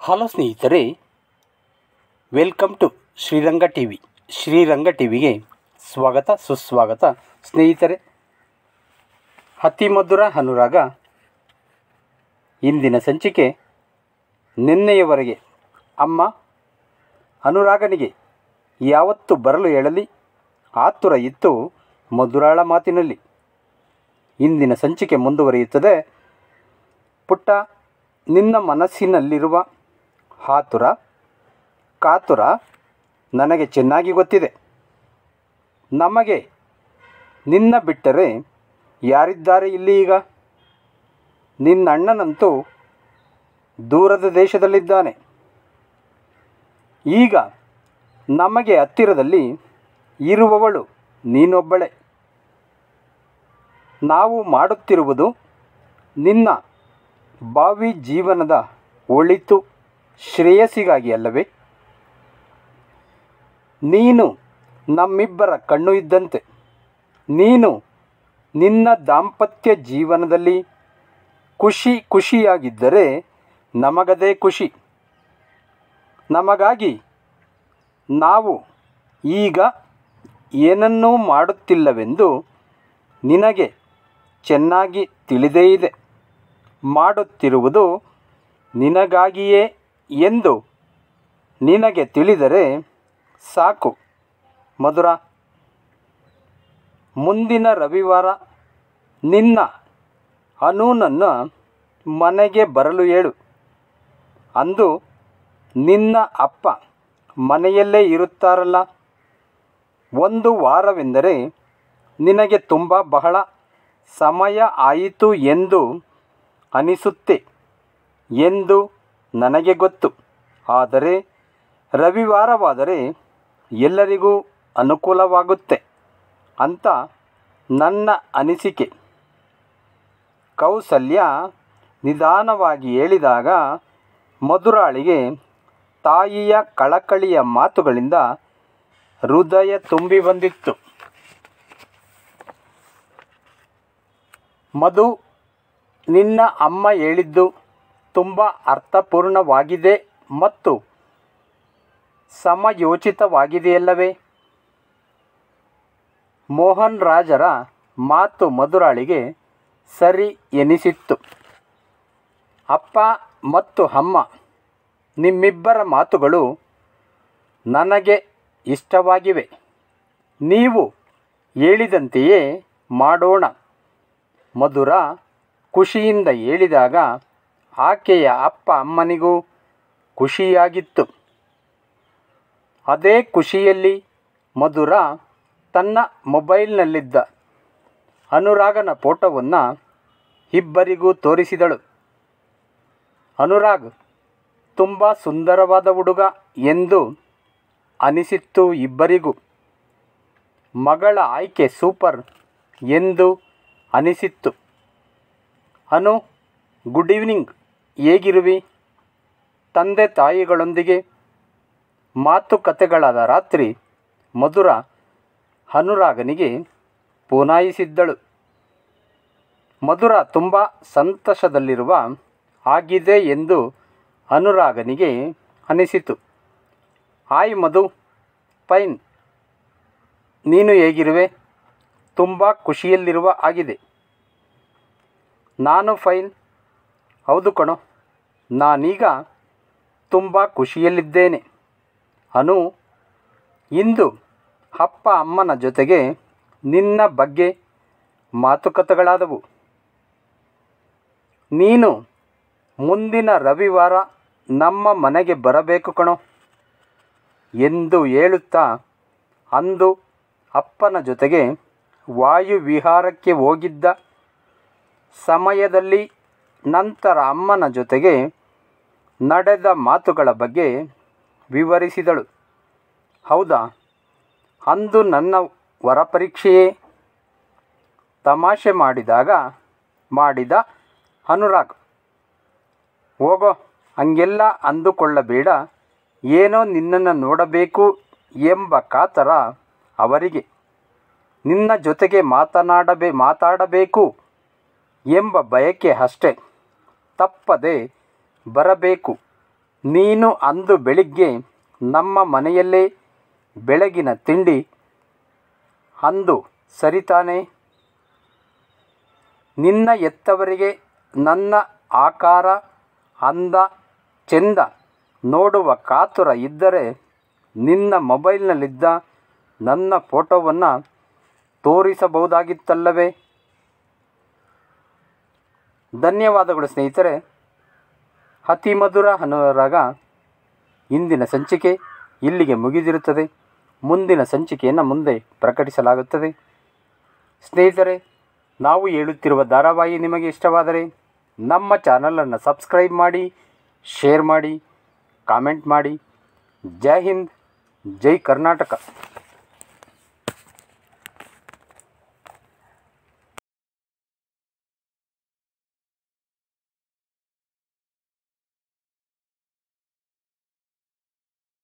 Hello ಸ್ನೇಹಿತರೆ, welcome to Shriranga T V. Shriranga T ವಿಗೆ ಸ್ವಾಗತ ಸುಸ್ವಾಗತ. ಸ್ನೇಹಿತರೆ, ಅತಿ ಮಧುರ ಅನುರಾಗ ಇಂದಿನ ಸಂಚಿಕೆ. ನಿನ್ನೆಯವರೆಗೆ ಅಮ್ಮ ಅನುರಾಗನಿಗೆ ಯಾವತ್ತು ಬರಲು ಹೇಳಲಿ ಆತುರ ಇತ್ತು ಮಧುರಾಳ ಮಾತಿನಲ್ಲಿ. ಇಂದಿನ ಸಂಚಿಕೆ ಮುಂದುವರಿಯುತ್ತದೆ. ಪುಟ್ಟ, ನಿನ್ನ ಮನಸ್ಸಿನಲ್ಲಿರುವ ಆತುರ ಕಾತುರ ನನಗೆ ಚೆನ್ನಾಗಿ ಗೊತ್ತಿದೆ. ನಮಗೆ ನಿನ್ನ ಬಿಟ್ಟರೆ ಯಾರಿದ್ದಾರೆ ಇಲ್ಲಿ ಈಗ? ನಿನ್ನಣ್ಣನಂತೂ ದೂರದ ದೇಶದಲ್ಲಿದ್ದಾನೆ. ಈಗ ನಮಗೆ ಹತ್ತಿರದಲ್ಲಿ ಇರುವವಳು ನೀನೊಬ್ಬಳೆ. ನಾವು ಮಾಡುತ್ತಿರುವುದು ನಿನ್ನ ಭಾವಿ ಜೀವನದ ಒಳಿತು ಶ್ರೇಯಸ್ಸಿಗಾಗಿ ಅಲ್ಲವೇ? ನೀನು ನಮ್ಮಿಬ್ಬರ ಕಣ್ಣು ಇದ್ದಂತೆ. ನೀನು ನಿನ್ನ ದಾಂಪತ್ಯ ಜೀವನದಲ್ಲಿ ಖುಷಿಯಾಗಿದ್ದರೆ ನಮಗದೇ ಖುಷಿ. ನಮಗಾಗಿ ನಾವು ಈಗ ಏನನ್ನೂ ಮಾಡುತ್ತಿಲ್ಲವೆಂದು ನಿನಗೆ ಚೆನ್ನಾಗಿ ತಿಳಿದೇ ಇದೆ. ಮಾಡುತ್ತಿರುವುದು ನಿನಗಾಗಿಯೇ ಎಂದು ನಿನಗೆ ತಿಳಿದರೆ ಸಾಕು ಮಧುರ. ಮುಂದಿನ ರವಿವಾರ ನಿನ್ನ ಅನೂನನ್ನು ಮನೆಗೆ ಬರಲು ಹೇಳು. ಅಂದು ನಿನ್ನ ಅಪ್ಪ ಮನೆಯಲ್ಲೇ ಇರುತ್ತಾರಲ್ಲ. ಒಂದು ವಾರವೆಂದರೆ ನಿನಗೆ ಬಹಳ ಸಮಯ ಆಯಿತು ಎಂದು ಅನಿಸುತ್ತೆ ಎಂದು ನನಗೆ ಗೊತ್ತು. ಆದರೆ ರವಿವಾರವಾದರೆ ಎಲ್ಲರಿಗೂ ಅನುಕೂಲವಾಗುತ್ತೆ ಅಂತ ನನ್ನ ಅನಿಸಿಕೆ. ಕೌಸಲ್ಯ ನಿಧಾನವಾಗಿ ಹೇಳಿದಾಗ ಮಧುರಾಳಿಗೆ ತಾಯಿಯ ಕಳಕಳಿಯ ಮಾತುಗಳಿಂದ ಹೃದಯ ತುಂಬಿ ಬಂದಿತ್ತು. ಮಧು, ನಿನ್ನ ಅಮ್ಮ ಹೇಳಿದ್ದು ತುಂಬ ಅರ್ಥಪೂರ್ಣವಾಗಿದೆ ಮತ್ತು ಸಮಯೋಚಿತವಾಗಿದೆಯಲ್ಲವೇ? ಮೋಹನ್ ರಾಜರ ಮಾತು ಮಧುರಾಳಿಗೆ ಸರಿ ಎನಿಸಿತ್ತು. ಅಪ್ಪ ಮತ್ತು ಅಮ್ಮ ನಿಮ್ಮಿಬ್ಬರ ಮಾತುಗಳು ನನಗೆ ಇಷ್ಟವಾಗಿವೆ. ನೀವು ಹೇಳಿದಂತೆಯೇ ಮಾಡೋಣ. ಮಧುರ ಖುಷಿಯಿಂದ ಹೇಳಿದಾಗ ಆಕೆಯ ಅಪ್ಪ ಅಮ್ಮನಿಗೂ ಖುಷಿಯಾಗಿತ್ತು. ಅದೇ ಖುಷಿಯಲ್ಲಿ ಮಧುರ ತನ್ನ ಮೊಬೈಲ್ನಲ್ಲಿದ್ದ ಅನುರಾಗನ ಫೋಟೋವನ್ನು ಇಬ್ಬರಿಗೂ ತೋರಿಸಿದಳು. ಅನುರಾಗ್ ತುಂಬ ಸುಂದರವಾದ ಹುಡುಗ ಎಂದು ಅನಿಸಿತ್ತು ಇಬ್ಬರಿಗೂ. ಮಗಳ ಆಯ್ಕೆ ಸೂಪರ್ ಎಂದು ಅನಿಸಿತ್ತು. ಅನು, ಗುಡ್ ಈವ್ನಿಂಗ್, ಹೇಗಿರುವಿ? ತಂದೆ ತಾಯಿಗಳೊಂದಿಗೆ ಮಾತುಕತೆಗಳಾದ ರಾತ್ರಿ ಮಧುರ ಅನುರಾಗನಿಗೆ ಪುನಾಯಿಸಿದ್ದಳು. ಮಧುರ ತುಂಬ ಸಂತೋಷದಲ್ಲಿರುವ ಆಗಿದೆ ಎಂದು ಅನುರಾಗನಿಗೆ ಅನಿಸಿತು. Hi Madhu, fine. ನೀನು ಹೇಗಿರುವೆ? ತುಂಬ ಖುಷಿಯಲ್ಲಿರುವ ಆಗಿದೆ. ನಾನು ಫೈನ್. ಹೌದು ಕಣೋ, ನಾನೀಗ ತುಂಬ ಖುಷಿಯಲ್ಲಿದ್ದೇನೆ. ಅನು, ಇಂದು ಅಪ್ಪ ಅಮ್ಮನ ಜೊತೆಗೆ ನಿನ್ನ ಬಗ್ಗೆ ಮಾತುಕತೆಗಳಾದವು. ನೀನು ಮುಂದಿನ ರವಿವಾರ ನಮ್ಮ ಮನೆಗೆ ಬರಬೇಕು ಕಣೋ ಎಂದು ಹೇಳುತ್ತಾ ಅಂದು ಅಪ್ಪನ ಜೊತೆಗೆ ವಾಯುವಿಹಾರಕ್ಕೆ ಹೋಗಿದ್ದ ಸಮಯದಲ್ಲಿ ನಂತರ ಅಮ್ಮನ ಜೊತೆಗೆ ನಡೆದ ಮಾತುಗಳ ಬಗ್ಗೆ ವಿವರಿಸಿದಳು. ಹೌದಾ, ಅಂದು ನನ್ನ ವರಪರೀಕ್ಷೆಯೇ? ತಮಾಷೆ ಮಾಡಿದ ಅನುರಾಗ್. ಹೋಗೋ, ಹಂಗೆಲ್ಲ ಅಂದುಕೊಳ್ಳಬೇಡ. ಏನೋ ನಿನ್ನನ್ನು ನೋಡಬೇಕು ಎಂಬ ಕಾತರ ಅವರಿಗೆ. ನಿನ್ನ ಜೊತೆಗೆ ಮಾತಾಡಬೇಕು ಎಂಬ ಬಯಕೆ ಅಷ್ಟೇ. ತಪ್ಪದೆ ಬರಬೇಕು ನೀನು ಅಂದು ಬೆಳಿಗ್ಗೆ ನಮ್ಮ ಮನೆಯಲ್ಲೇ ಬೆಳಗಿನ ತಿಂಡಿ ಅಂದು ಸರಿತಾನೆ? ನಿನ್ನ ಹೆತ್ತವರಿಗೆ ನನ್ನ ಆಕಾರ ಅಂದ ಚೆಂದ ನೋಡುವ ಕಾತುರ ಇದ್ದರೆ ನಿನ್ನ ಮೊಬೈಲ್ನಲ್ಲಿದ್ದ ನನ್ನ ಫೋಟೋವನ್ನು ತೋರಿಸಬಹುದಾಗಿತ್ತಲ್ಲವೇ? ಧನ್ಯವಾದಗಳು ಸ್ನೇಹಿತರೆ. ಅತಿ ಮಧುರ ಅನುರಾಗ ಇಂದಿನ ಸಂಚಿಕೆ ಇಲ್ಲಿಗೆ ಮುಗಿದಿರುತ್ತದೆ. ಮುಂದಿನ ಸಂಚಿಕೆಯನ್ನು ಮುಂದೆ ಪ್ರಕಟಿಸಲಾಗುತ್ತದೆ. ಸ್ನೇಹಿತರೆ, ನಾವು ಹೇಳುತ್ತಿರುವ ಧಾರಾವಾಹಿ ನಿಮಗೆ ಇಷ್ಟವಾದರೆ ನಮ್ಮ ಚಾನಲನ್ನು ಸಬ್ಸ್ಕ್ರೈಬ್ ಮಾಡಿ, ಶೇರ್ ಮಾಡಿ, ಕಾಮೆಂಟ್ ಮಾಡಿ. ಜೈ ಹಿಂದ್, ಜೈ ಕರ್ನಾಟಕ.